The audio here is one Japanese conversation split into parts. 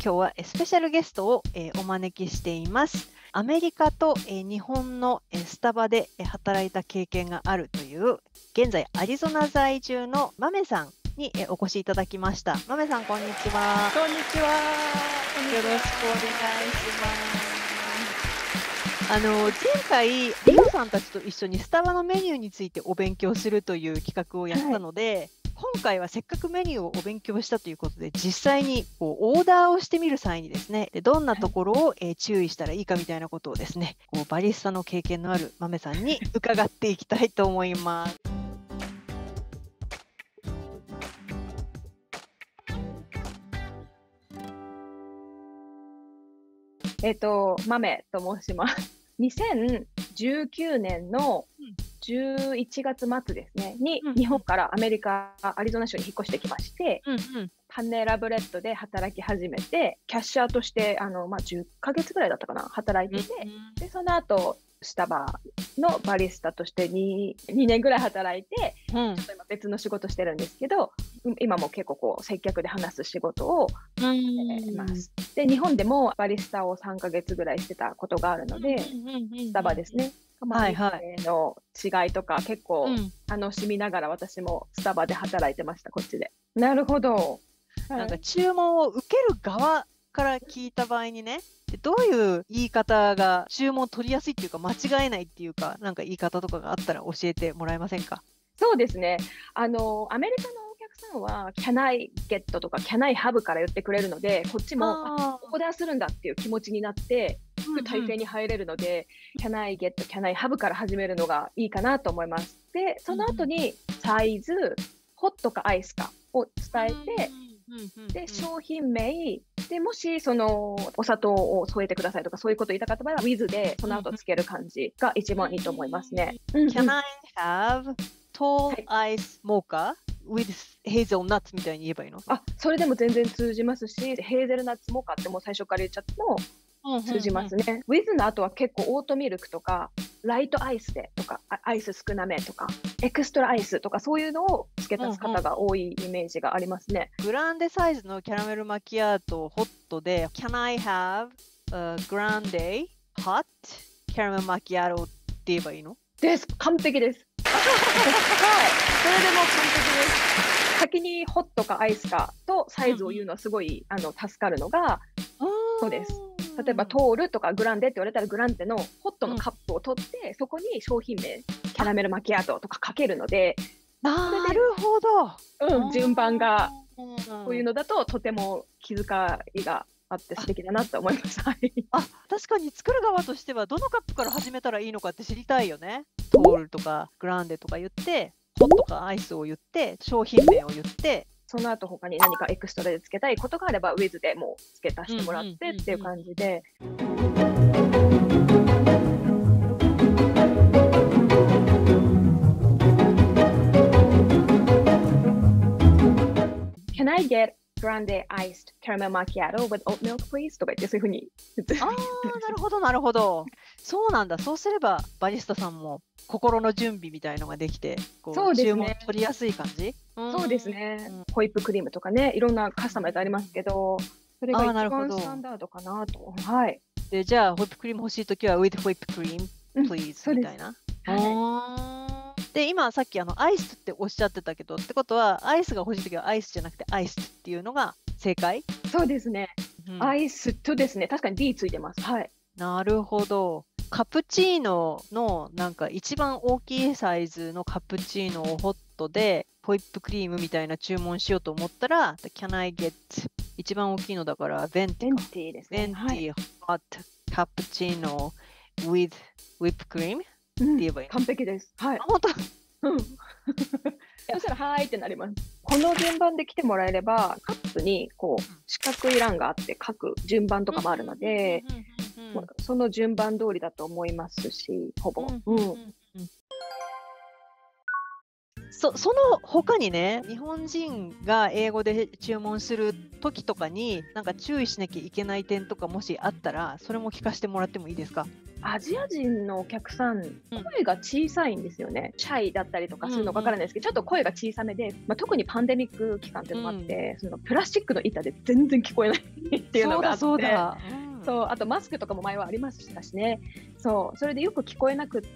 今日はスペシャルゲストをお招きしています。アメリカと日本のスタバで働いた経験があるという現在アリゾナ在住のマメさんにお越しいただきました。マメさん、こんにちは。 こんにちは。 よろしくお願いします。前回リオさんたちと一緒にスタバのメニューについてお勉強するという企画をやったので、今回はせっかくメニューをお勉強したということで、実際にオーダーをしてみる際にですね、どんなところを注意したらいいかみたいなことをですね、バリスタの経験のある豆さんに伺っていきたいと思います。 豆と申します。2019年の11月末ですね、に日本からアメリカ、アリゾナ州に引っ越してきまして、パネラブレッドで働き始めて、キャッシャーとして10ヶ月ぐらいだったかな、働いてて、でその後スタバのバリスタとして 2年ぐらい働いて、ちょっと今別の仕事してるんですけど、今も結構接客で話す仕事をしています。で、日本でもバリスタを3ヶ月ぐらいしてたことがあるので、スタバですね。の違いとか結構楽しみながら私もスタバで働いてました、こっちで。 なるほど。なんか注文を受ける側から聞いた場合にね、どういう言い方が注文取りやすいっていうか間違えないっていうか、なんか言い方とかがあったら教えてもらえませんか？ そうですね。アメリカのお客さんは Can I get とか Can I have から言ってくれるので、こっちもオーダーするんだっていう気持ちになって体制に入れるので、Can I get Can I have から始めるのがいいかなと思います。で、その後にサイズ、ホットかアイスかを伝えて、で商品名で、もしそのお砂糖を添えてくださいとかそういうことを言いたかった場合は with でその後つける感じが一番いいと思いますね。 Can I have tall ice mocha with hazelnuts みたいに言えばいいの？ それでも全然通じますし、ヘーゼルナッツモカってもう最初から言っちゃっても通じますね。with の後は結構オートミルクとかライトアイスでとかアイス少なめとかエクストラアイスとかそういうのを付け足す方が多いイメージがありますね。 グランデサイズのキャラメルマキアートホットで Can I have a grande hot caramel macchiato って言えばいいの？ です。完璧です。はい、それでも完璧です。先にホットかアイスかとサイズを言うのはすごい助かるのが、そうです。例えばトールとかグランデって言われたらグランデのホットのカップを取って、そこに商品名キャラメルマキアートとか書けるので、 なるほど、 順番がこういうのだととても気遣いがあって素敵だなと思います。確かに作る側としてはどのカップから始めたらいいのかって知りたいよね。トールとかグランデとか言ってホットかアイスを言って商品名を言って、 その後他に何かエクストラでつけたいことがあれば with でもう付け足してもらってっていう感じで。Can I get grande iced caramel macchiato with oat milk please? とか言ってそういうふうになるほどなるほど。そうなんだ。そうすればバリスタさんも心の準備みたいのができて、注文取りやすい感じ？ そうですね。ホイップクリームとかね、いろんなカスタマイズありますけど、それが一番スタンダードかなと。 で、じゃあホイップクリーム欲しいときは with ホイップクリーム please みたいな。で、今さっきアイスっておっしゃってたけど、ってことはアイスが欲しいときはアイスじゃなくてアイスっていうのが正解？ そうですね。アイスとですね、確かに D ついてます。 なるほど。カプチーノのなんか一番大きいサイズのカプチーノをホットでホイップクリームみたいな注文しようと思ったら Can I get 一番大きいのだからベンティですね。 ベンティホットカプチーノ with whipped cream って言えばいいの？ 完璧です。本当。そしたらはいってなります。この順番で来てもらえればカップに四角い欄があって書く順番とかもあるので、その順番通りだと思いますし、ほぼ。 その他にね、日本人が英語で注文する時とかになんか注意しなきゃいけない点とかもしあったらそれも聞かせてもらってもいいですか？ アジア人のお客さん、声が小さいんですよね。シャイだったりとかするのかわからないですけど、ちょっと声が小さめで、特にパンデミック期間っていうのもあって、そのプラスチックの板で全然聞こえないっていうのがあって。 そうだ。 そう、あとマスクとかも前はありましたしね。それでよく聞こえなくって、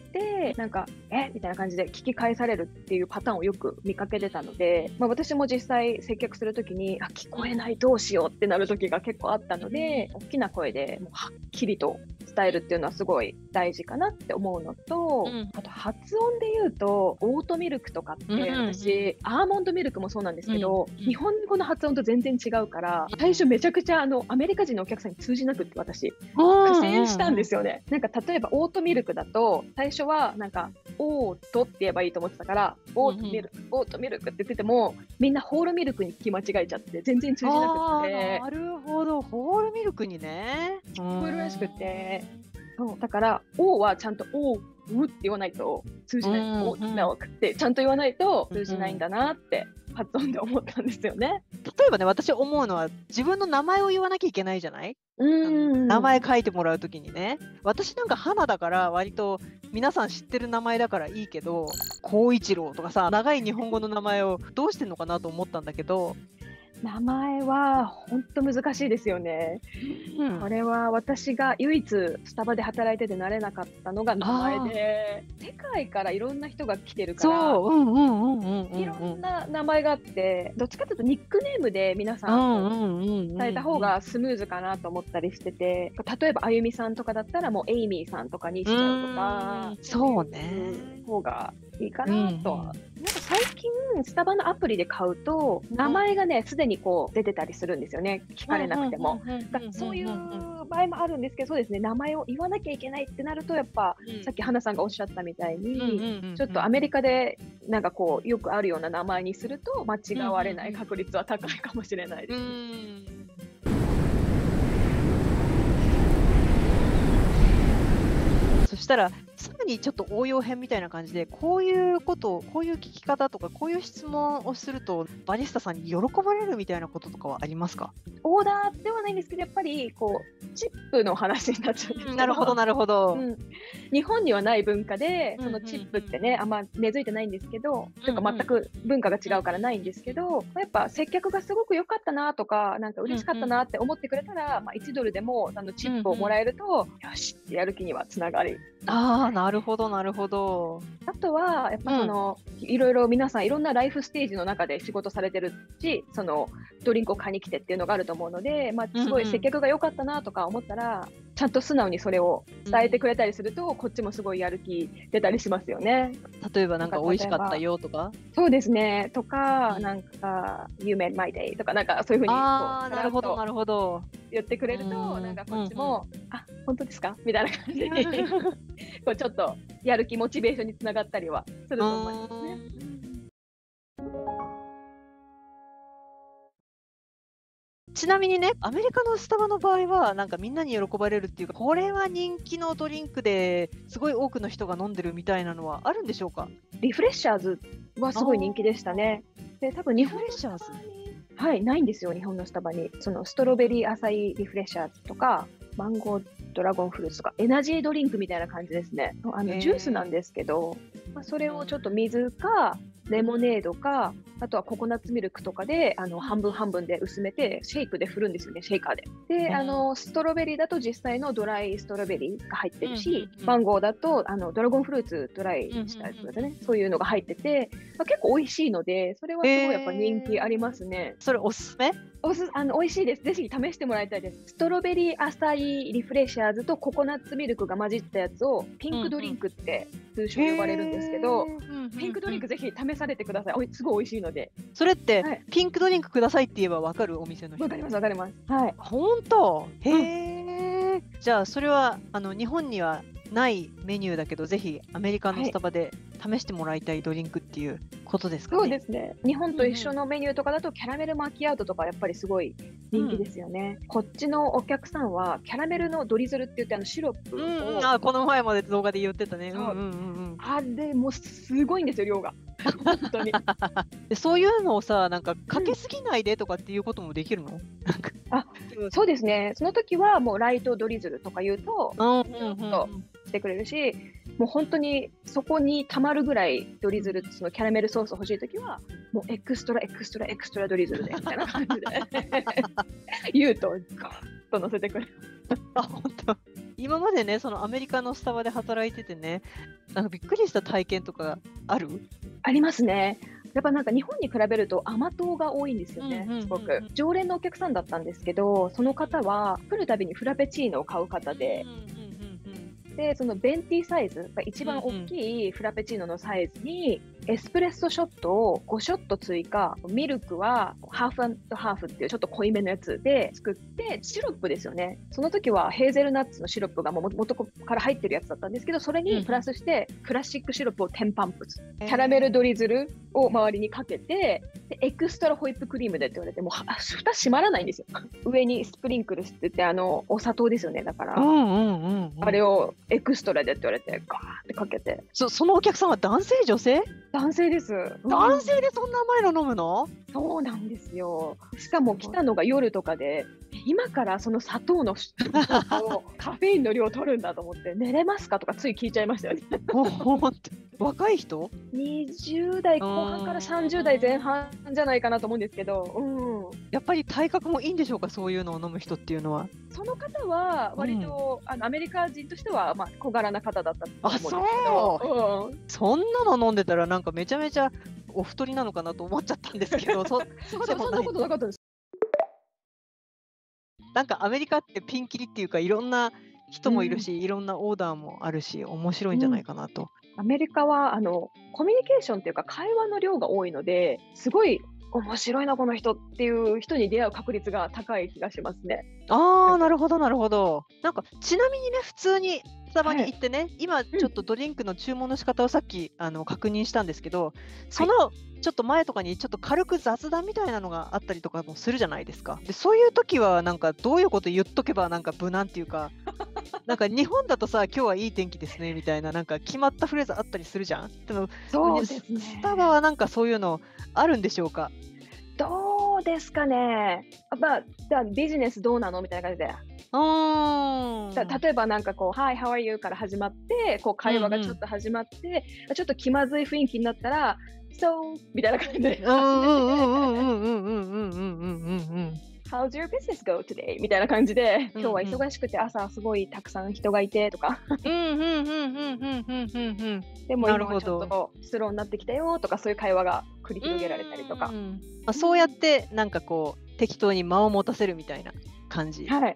なんかみたいな感じで聞き返されるっていうパターンをよく見かけてたので、私も実際接客するときに聞こえないどうしようってなる時が結構あったので、大きな声でもうはっきりと伝えるっていうのはすごい大事かなって思うのと、あと発音で言うとオートミルクとかって、私アーモンドミルクもそうなんですけど、日本語の発音と全然違うから、最初めちゃくちゃアメリカ人のお客さんに通じなくって、私苦戦したんですよね。なんか例えばオートミルクだと最初はなんかオートって言えばいいと思ってたから、オートミルク、オートミルクって言ってても、みんなホールミルクに聞き間違えちゃって全然通じなくて。 なるほど、ホールミルクにね聞こえるらしくて、だから「お」はちゃんと「おう」って言わないと通じない。「お」ってちゃんと言わないと通じないんだなって発音で思ったんですよね。 例えばね、私思うのは自分の名前を言わなきゃいけないじゃない。名前書いてもらうときにね、私なんか花だから割と皆さん知ってる名前だからいいけど、孝一郎とかさ、長い日本語の名前をどうしてんのかなと思ったんだけど、 名前は本当難しいですよね。これは私が唯一スタバで働いてて慣れなかったのが名前で、世界からいろんな人が来てるから、いろんな名前があって、どっちかというとニックネームで皆さん伝えた方がスムーズかなと思ったりしてて、例えばあゆみさんとかだったらもうエイミーさんとかにしちゃうとか、 そうね、 方がいいかなとは。なんか最近スタバのアプリで買うと名前がねすでにこう出てたりするんですよね、聞かれなくても。そういう場合もあるんですけど、そうですね、名前を言わなきゃいけないってなるとやっぱ、さっき花さんがおっしゃったみたいに、ちょっとアメリカでなんかこうよくあるような名前にすると間違われない確率は高いかもしれないです。 そしたらさらにちょっと応用編みたいな感じで、こういうことこういう聞き方とかこういう質問をするとバリスタさんに喜ばれるみたいなこととかはありますか？ オーダーではないんですけど、やっぱりこうチップの話になっちゃうんですけど、 なるほどなるほど、 日本にはない文化でそのチップってね、あんま根付いてないんですけど、というか全く文化が違うからないんですけど、やっぱ接客がすごく良かったなとか、なんか嬉しかったなって思ってくれたら、1ドルでもチップをもらえると、よしってやる気にはつながり。 なるほどなるほど。 あとはやっぱその、いろいろ皆さんいろんなライフステージの中で仕事されてるし、そのドリンクを買いに来てっていうのがあると思うので、すごい接客が良かったなとか思ったら、ちゃんと素直にそれを伝えてくれたりすると、こっちもすごいやる気出たりしますよね。 例えばなんか美味しかったよとか。 そうですね。とか、なんか You made my day とか、なんかそういうふうになるほどなるほど言ってくれると、なんかこっちも本当ですかみたいな感じでこうちょっとやる気モチベーションにつながったりはすると思いますね。 ちなみにね、アメリカのスタバの場合はなんかみんなに喜ばれるっていうか、これは人気のドリンクですごい多くの人が飲んでるみたいなのはあるんでしょうか？ リフレッシャーズはすごい人気でしたね。で、多分日本のスタバにないんですよ、日本のスタバに。そのストロベリーアサイリフレッシャーズとかマンゴードラゴンフルーツとかエナジードリンクみたいな感じですね。ジュースなんですけど、それをちょっと水かレモネードか、あとはココナッツミルクとかで半分半分で薄めてシェイクで振るんですよね、シェイカーで。で、ストロベリーだと実際のドライストロベリーが入ってるし、マンゴーだとドラゴンフルーツドライしたやつですね、そういうのが入ってて、結構美味しいので、それはすごいやっぱ人気ありますね。 それおすすめ？ 美味しいです。ぜひ試してもらいたいです。ストロベリーアサイリフレッシャーズとココナッツミルクが混じったやつをピンクドリンクって通称呼ばれるんですけど、ピンクドリンクぜひ試されてください。すごい美味しいので。 それって、ピンクドリンクくださいって言えば分かるお店の人？ 分かります分かります。はい。 本当？へえ。じゃあそれは日本にはないメニューだけど、ぜひアメリカのスタバで試してもらいたいドリンクっていうことですかね。 そうですね。日本と一緒のメニューとかだとキャラメルマキアートとかやっぱりすごい人気ですよね。こっちのお客さんはキャラメルのドリズルって言ってシロップを、 この前まで動画で言ってたね。 あれもうすごいんですよ、量が。本当にでそういうのをさ、なんかかけすぎないでとかっていうこともできるの？ そうですね。その時はもうライトドリズルとか言うと、 てくれるし、もう本当にそこにたまるぐらいドリズル、そのキャラメルソース欲しいときは、もうエクストラドリズルでみたいな感じで言うとガーッと乗せてくれる。 あ、本当。今までね、そのアメリカのスタバで働いててね、なんかびっくりした体験とかある？ ありますね。やっぱなんか日本に比べると甘党が多いんですよね、すごく。常連のお客さんだったんですけど、その方は来るたびにフラペチーノを買う方で、でそのベンティサイズが一番大きいフラペチーノのサイズにエスプレッソショットを5ショット追加、ミルクはハーフ&ハーフっていうちょっと濃いめのやつで作って、シロップですよね。その時はヘーゼルナッツのシロップがもう元から入ってるやつだったんですけど、それにプラスしてクラシックシロップを10パンプス、キャラメルドリズルを周りにかけて、でエクストラホイップクリームでって言われて、もう蓋閉まらないんですよ。上にスプリンクルスって言ってお砂糖ですよね。だから、あれをエクストラでって言われてガーってかけて。 そのお客さんは男性女性？ 男性です。 男性でそんな甘いの飲むの？ そうなんですよ。しかも来たのが夜とかで、今からその砂糖のカフェインの量を取るんだと思って、寝れますかとかつい聞いちゃいましたよね。 若い人 ？20代後半から30代前半じゃないかなと思うんですけど、 やっぱり体格もいいんでしょうか、そういうのを飲む人っていうのは。 その方は割と、アメリカ人としては小柄な方だったと思うんですけど、 そんなの飲んでたらなんかめちゃめちゃお太りなのかなと思っちゃったんですけど、そうでもない。 そんなことなかったです。 なんかアメリカってピンキリっていうか、いろんな人もいるし、いろんなオーダーもあるし、面白いんじゃないかなと。 アメリカはコミュニケーションっていうか会話の量が多いので、すごい面白いなこの人っていう人に出会う確率が高い気がしますね。 ああ、なるほどなるほど。なんかちなみにね、普通にスタバに行ってね、今ちょっとドリンクの注文の仕方をさっき確認したんですけど、そのちょっと前とかにちょっと軽く雑談みたいなのがあったりとかもするじゃないですか。でそういう時はなんかどういうこと言っとけばなんか無難っていうか、なんか日本だとさ、今日はいい天気ですねみたいな、なんか決まったフレーズあったりするじゃん。でもそうですね。 スタバはなんかそういうのあるんでしょうか？ どうですかね。ビジネスどうなのみたいな感じで。例えばなんかこう「Hi, how are you?」から始まって、こう会話がちょっと始まって、ちょっと気まずい雰囲気になったら「So」みたいな感じで「How's your business go today?」みたいな感じで、今日は忙しくて朝すごいたくさん人がいてとか、でも今はちょっとスローになってきたよとか、そういう会話が繰り広げられたりとか、 そうやってなんかこう適当に間を持たせるみたいな感じ。 はい。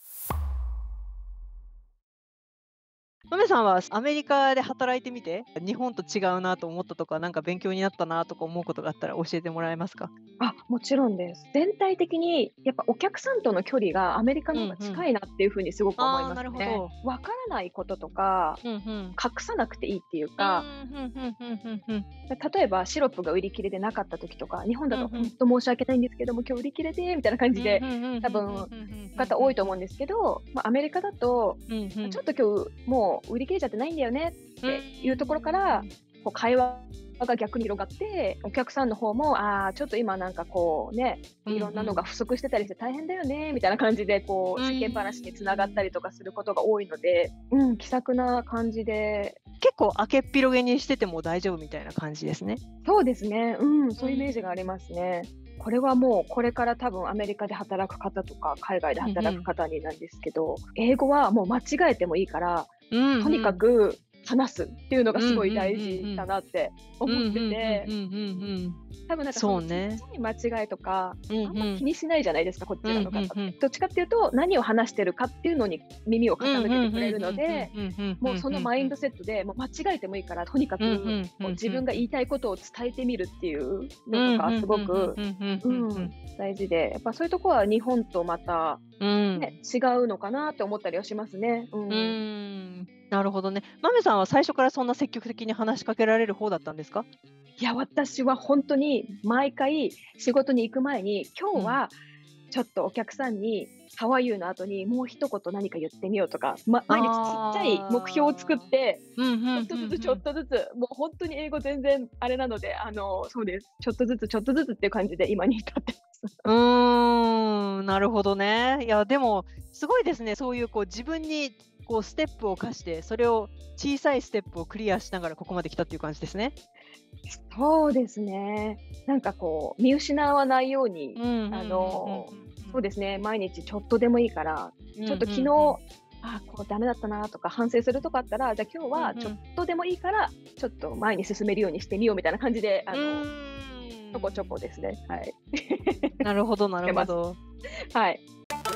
豆さんはアメリカで働いてみて、日本と違うなと思ったとか、なんか勉強になったなとか思うことがあったら教えてもらえますか？ もちろんです。全体的にやっぱお客さんとの距離がアメリカの方が近いなっていうふうにすごく思いますね。わからないこととか、隠さなくていいっていうか、例えばシロップが売り切れでなかった時とか、日本だと本当申し訳ないんですけども今日売り切れでみたいな感じで多分方多いと思うんですけど、アメリカだとちょっと今日もう売り切れちゃってないんだよねっていうところからこう会話が逆に広がって、お客さんの方もちょっと今なんかこうね、いろんなのが不足してたりして大変だよねみたいな感じでこう世間話につながったりとかすることが多いので、気さくな感じで、 結構明けっぴろげにしてても大丈夫みたいな感じですね。 そうですね、そういうイメージがありますね。これはもうこれから多分アメリカで働く方とか海外で働く方になんですけど、英語はもう間違えてもいいから、とにかく話すっていうのがすごい大事だなって思ってて、多分なんかその小さい間違いとかあんま気にしないじゃないですか、こっちらの方って。どっちかっていうと何を話してるかっていうのに耳を傾けてくれるので、もうそのマインドセットでもう間違えてもいいからとにかく自分が言いたいことを伝えてみるっていうのとかすごく大事で、やっぱそういうところは日本とまた、ね、違うのかなって思ったりはしますね。 なるほどね。マメさんは最初からそんな積極的に話しかけられる方だったんですか？ いや、私は本当に毎回仕事に行く前に、今日はちょっとお客さんに「How are you?」の後にもう一言何か言ってみようとか、毎日ちっちゃい目標を作って、ちょっとずつちょっとずつ、もう本当に英語全然あれなので、そうです。ちょっとずつちょっとずつっていう感じで今に至ってます。 なるほどね。いやでもすごいですね。そういうこう自分にこうステップを課して、それを小さいステップをクリアしながらここまで来たっていう感じですね。 そうですね。なんかこう見失わないように、そうですね、毎日ちょっとでもいいから、ちょっと昨日、こうダメだったなとか反省するとかあったら、じゃあ今日はちょっとでもいいから、ちょっと前に進めるようにしてみようみたいな感じで、ちょこちょこですね。はい。 なるほど、なるほど。 はい。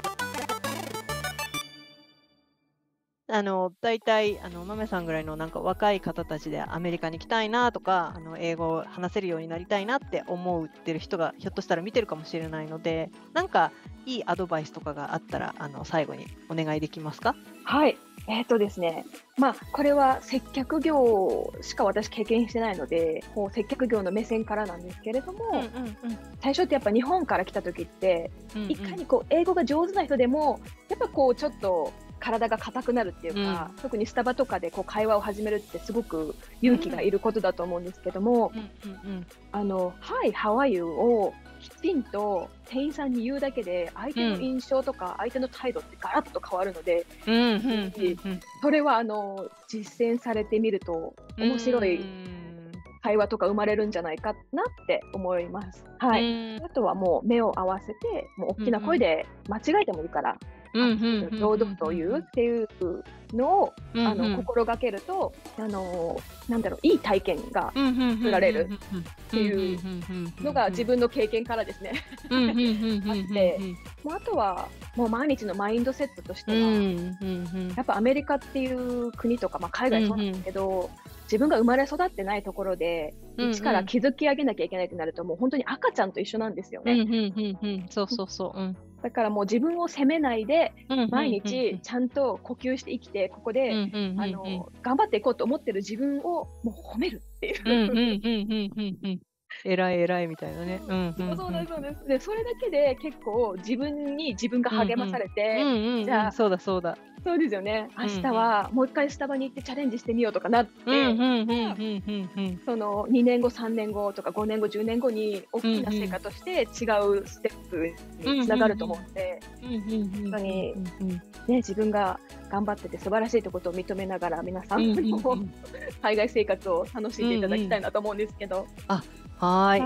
大体豆さんぐらいのなんか若い方たちでアメリカに行きたいなとか、英語を話せるようになりたいなって思ってる人がひょっとしたら見てるかもしれないので、なんかいいアドバイスとかがあったら最後にお願いできますか？はい。 ですね、これは接客業しか私経験してないので、こう接客業の目線からなんですけれども、最初ってやっぱ日本から来た時って、いかにこう英語が上手な人でも、やっぱこうちょっと体が硬くなるっていうか、特にスタバとかでこう会話を始めるってすごく勇気がいることだと思うんですけども、Hi, how are you? をきちんと店員さんに言うだけで相手の印象とか相手の態度ってガラッと変わるので、それは実践されてみると面白い会話とか生まれるんじゃないかなって思います。はい。あとはもう目を合わせて、もう大きな声で間違えてもいいから、堂々と言うっていうのを心がけると、なんだろう、いい体験が作られるっていうのが自分の経験からですねあって、あとはもう毎日のマインドセットとしては、やっぱアメリカっていう国とか、海外そうなんですけど、自分が生まれ育ってないところで一から築き上げなきゃいけないってなると、もう本当に赤ちゃんと一緒なんですよね。 そうそうそう。 だからもう自分を責めないで、毎日ちゃんと呼吸して生きて、ここで頑張っていこうと思ってる自分をもう褒めるっていう。 偉い偉いみたいなね。 そうですそうです。で、それだけで結構自分に自分が励まされて、じゃあそうだそうだ。 そうですよね。明日はもう一回スタバに行ってチャレンジしてみようとかなって、その2年後、3年後とか5年後、10年後に大きな成果として違うステップにつながると思うので、本当にね、自分が頑張ってて素晴らしいということを認めながら、皆さんも海外生活を楽しんでいただきたいなと思うんですけど。 はい、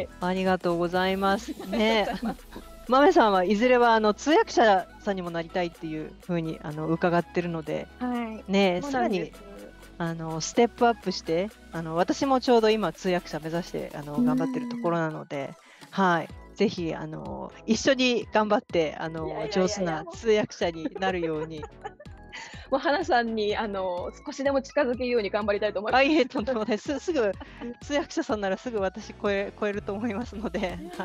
ありがとうございますね。豆さんはいずれは通訳者さんにもなりたいっていうふうに伺ってるので、ね、さらにステップアップして、私もちょうど今通訳者目指して頑張ってるところなので、はい、ぜひ一緒に頑張って上手な通訳者になるように。 もう花さんに少しでも近づけるように頑張りたいと思います。 とんでもない。すぐ通訳者さんならすぐ私超えると思いますので、はい。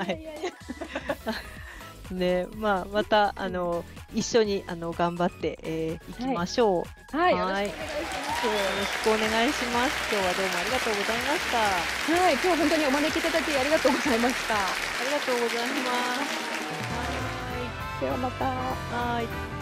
で、また一緒に頑張っていきましょう。 はい、よろしくお願いします。 よろしくお願いします。今日はどうもありがとうございました。 はい、今日は本当にお招きいただきありがとうございました。ありがとうございます。 ではまた。 はい。